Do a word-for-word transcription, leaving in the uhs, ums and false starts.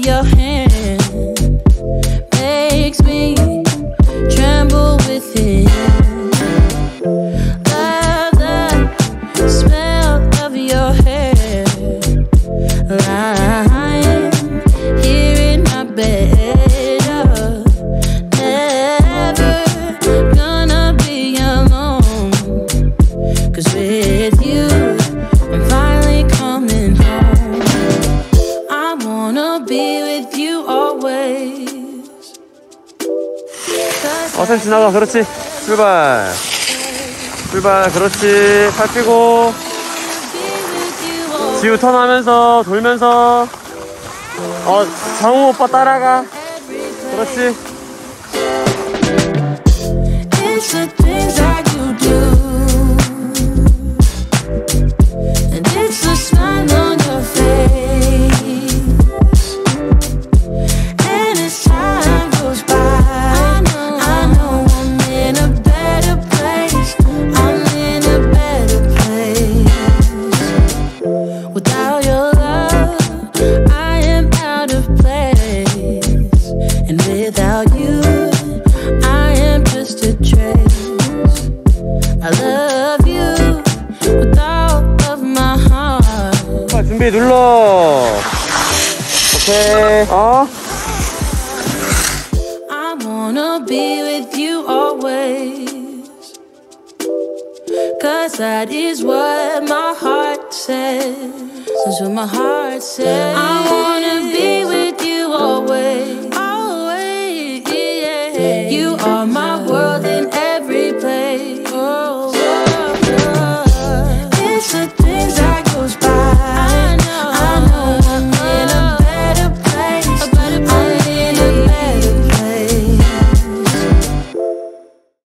your hand makes me tremble within. Love the smell of your hair, lying here in my bed. Oh, never gonna be alone, 'cause with you I'm finally coming home. I wanna be with you always. 어, 쌤 지나가. 그렇지. 출발. 출발. 그렇지. 팔 펴고. 지우 턴하면서 돌면서. 어, 정우 오빠 따라가. 그렇지. It's the things that you do, and it's the smile on your face. And as time goes by, I know, I know I'm in a better place. I'm in a better place. Without your love, I am out of place. And without you, I am just a trace. I love you with all of my heart. 오빠 준비 눌러. 오케이. 어? I wanna be with you always, 'cause that is what my heart says. That's what my heart says. I wanna